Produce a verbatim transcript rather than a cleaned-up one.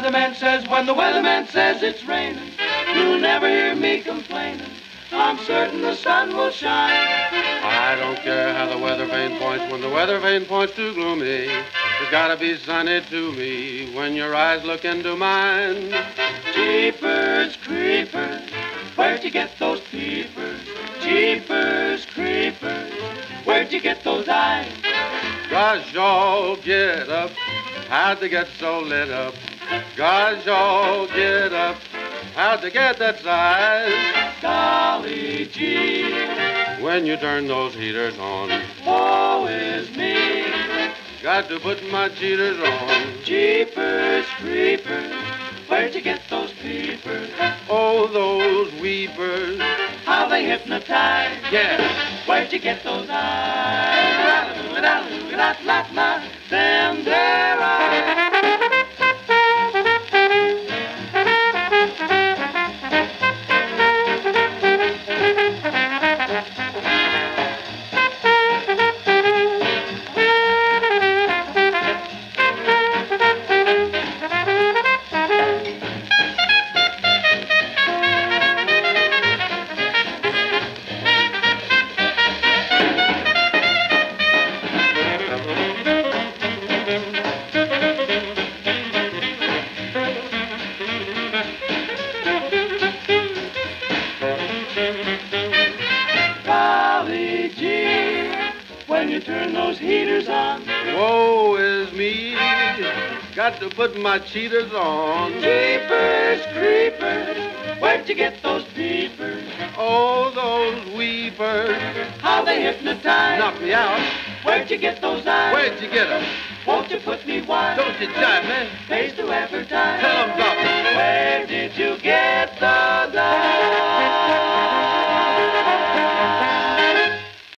weatherman says, when the weatherman says it's raining, you'll never hear me complaining. I'm certain the sun will shine. I don't care how the weather vane points. When the weather vane points too gloomy, it's gotta be sunny to me when your eyes look into mine. Jeepers creepers, where'd you get those peepers? Jeepers creepers, where'd you get those eyes? Gosh, y'all get up, how'd they get so lit up? Gosh, y'all get up, how'd they get that size? Golly gee, when you turn those heaters on, woe is me. Got to put my cheaters on. Jeepers creepers, where'd you get those peepers? Oh, those weepers, how they hypnotize. Yeah. Where'd you get those eyes? Them there eyes. Golly gee, when you turn those heaters on, woe is me. Got to put my cheaters on. Jeepers creepers, where'd you get those peepers? Oh, those weepers, how they hypnotize. Knock me out. Where'd you get those eyes? Where'd you get them? Won't you put me wise? Don't you jive, man. Pays the